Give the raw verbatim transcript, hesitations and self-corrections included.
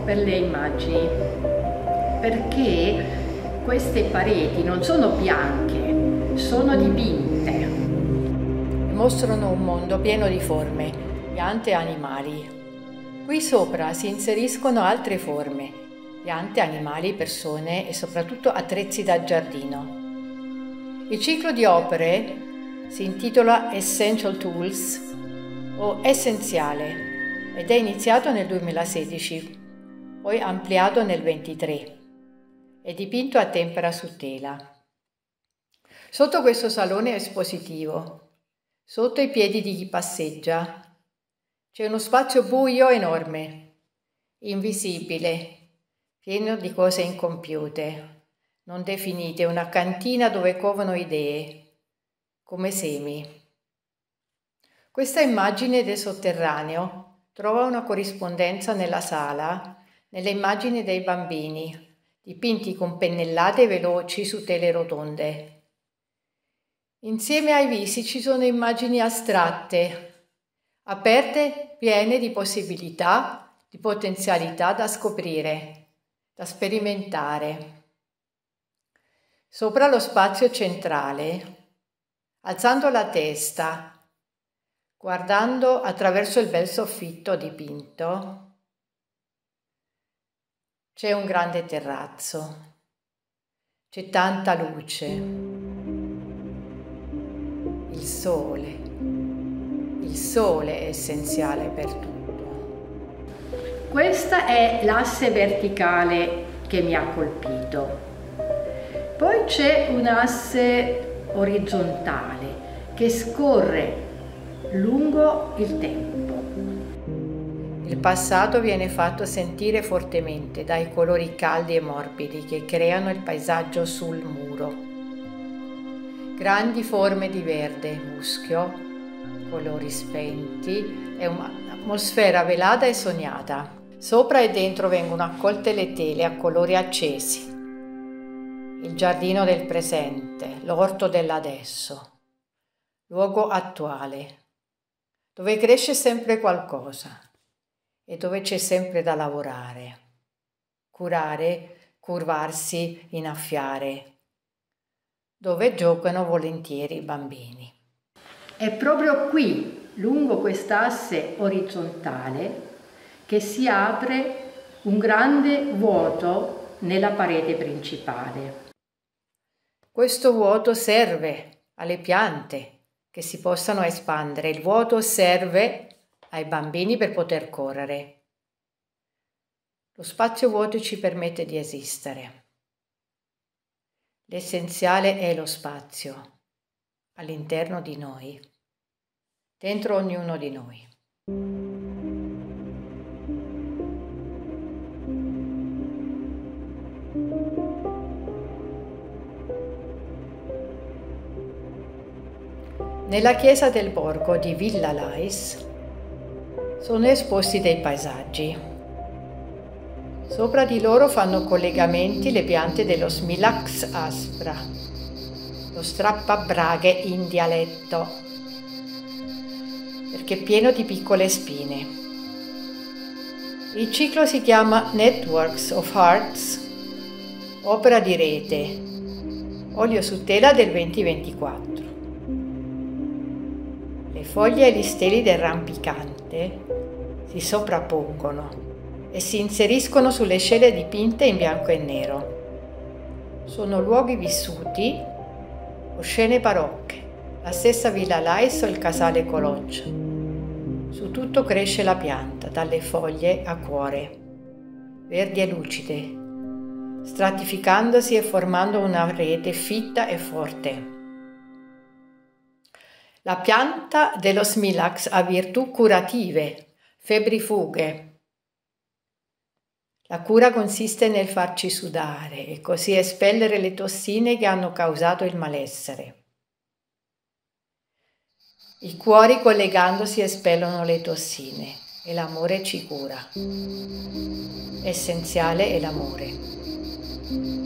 per le immagini, perché queste pareti non sono bianche, sono dipinte. Mostrano un mondo pieno di forme, piante e animali. Qui sopra si inseriscono altre forme, piante, animali, persone e soprattutto attrezzi da giardino. Il ciclo di opere si intitola Essential Tools o Essenziale ed è iniziato nel duemilasedici, poi ampliato nel ventitré. È dipinto a tempera su tela. Sotto questo salone espositivo, sotto i piedi di chi passeggia, c'è uno spazio buio enorme, invisibile, pieno di cose incompiute, non definite, una cantina dove covano idee, come semi. Questa immagine del sotterraneo trova una corrispondenza nella sala, nelle immagini dei bambini, dipinti con pennellate veloci su tele rotonde. Insieme ai visi ci sono immagini astratte, aperte, piene di possibilità, di potenzialità da scoprire, da sperimentare. Sopra lo spazio centrale, alzando la testa, guardando attraverso il bel soffitto dipinto, c'è un grande terrazzo, c'è tanta luce, il sole, il sole è essenziale per tutto. Questa è l'asse verticale che mi ha colpito. Poi c'è un asse orizzontale che scorre lungo il tempo. Il passato viene fatto sentire fortemente dai colori caldi e morbidi che creano il paesaggio sul muro. Grandi forme di verde, muschio, colori spenti e un'atmosfera velata e sognata. Sopra e dentro vengono accolte le tele a colori accesi. Il giardino del presente, l'orto dell'adesso, luogo attuale, dove cresce sempre qualcosa e dove c'è sempre da lavorare, curare, curvarsi, innaffiare, dove giocano volentieri i bambini. È proprio qui, lungo quest'asse orizzontale, che si apre un grande vuoto nella parete principale. Questo vuoto serve alle piante che si possano espandere, il vuoto serve ai bambini per poter correre. Lo spazio vuoto ci permette di esistere. L'essenziale è lo spazio all'interno di noi, dentro ognuno di noi. Nella chiesa del borgo di Villa Lais sono esposti dei paesaggi. Sopra di loro fanno collegamenti le piante dello Smilax aspra, lo strappabraghe in dialetto, perché è pieno di piccole spine. Il ciclo si chiama Networks of Hearts, opera di rete, olio su tela del duemilaventiquattro. Le foglie e gli steli del rampicante si sovrappongono e si inseriscono sulle scene dipinte in bianco e nero. Sono luoghi vissuti o scene barocche, la stessa Villa Lais o il casale Coloccia. Su tutto cresce la pianta, dalle foglie a cuore, verdi e lucide, stratificandosi e formando una rete fitta e forte. La pianta dello Smilax ha virtù curative, febbrifughe. La cura consiste nel farci sudare e così espellere le tossine che hanno causato il malessere. I cuori collegandosi espellono le tossine e l'amore ci cura. Essenziale è l'amore.